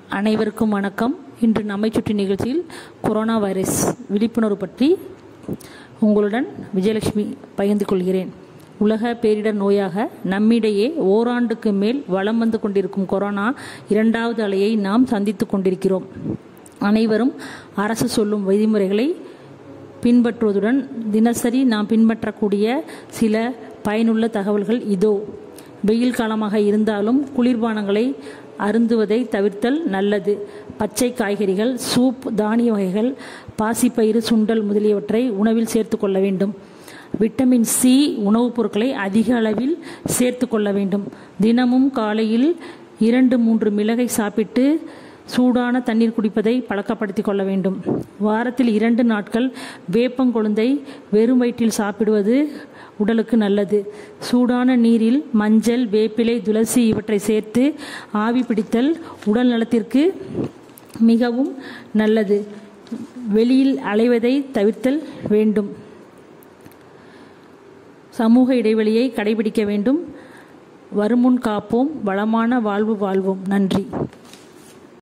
அனைவருக்கும் வணக்கம். இன்று நம்மை சுற்றி நிகழ்ச்சியில் கொரோனா வைரஸ் விழிப்புணர்வு பற்றி உங்களுடன் விஜயலட்சுமி பகிர்ந்து கொள்கிறேன். உலக பேரிடர் நோயாக நம்மிடையே ஓராண்டுக்கு மேல் வலம் வந்து கொண்டிருக்கும் கொரோனா இரண்டாவது அலையை நாம் சந்தித்து கொண்டிருக்கிறோம். அனைவரும் அரசு சொல்லும் விதிமுறைகளை பின்பற்றுவதுடன் தினசரி நாம் பின்பற்றக்கூடிய சில பயனுள்ள தகவல்கள் இதோ. வெயில் காலமாக இருந்தாலும் குளிர்பானங்களை அருந்துவதை தவிர்த்தல் நல்லது. பச்சை காய்கறிகள், சூப், தானிய வகைகள், பாசிப்பயிறு, சுண்டல் முதலியவற்றை உணவில் சேர்த்து கொள்ள வேண்டும். விட்டமின் சி உணவுப் பொருட்களை அதிக அளவில் சேர்த்து கொள்ள வேண்டும். தினமும் காலையில் 2-3 மிளகை சாப்பிட்டு சூடான தண்ணீர் குடிப்பதை பழக்கப்படுத்திக் கொள்ள வேண்டும். வாரத்தில் 2 நாட்கள் வேப்பங்கொழுந்தை வெறும் வயிற்றில் சாப்பிடுவது உடலுக்கு நல்லது. சூடான நீரில் மஞ்சள், வேப்பிலை, துளசி இவற்றை சேர்த்து ஆவி பிடித்தல் உடல் நலத்திற்கு மிகவும் நல்லது. வெளியில் அலைவதை தவிர்த்தல் வேண்டும். சமூக இடைவெளியை கடைபிடிக்க வேண்டும். வருமுன் காப்போம், வளமான வாழ்வு வாழ்வோம். நன்றி.